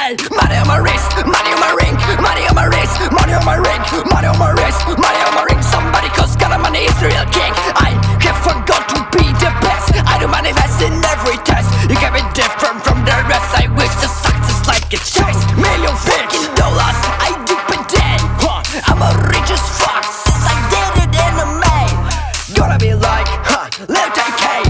Hey, money on my wrist, money on my ring, money on my wrist, money on my ring, money on my wrist, money on my ring. Somebody cause got money is the real king. I have forgot to be the best. I do manifest in every test. You can be different from the rest. I wish the success like a chase. $1,000,000 fucking dollars. I do pretend, I'm a rich as fuck since I did it in a May. Gonna be like, little 10K.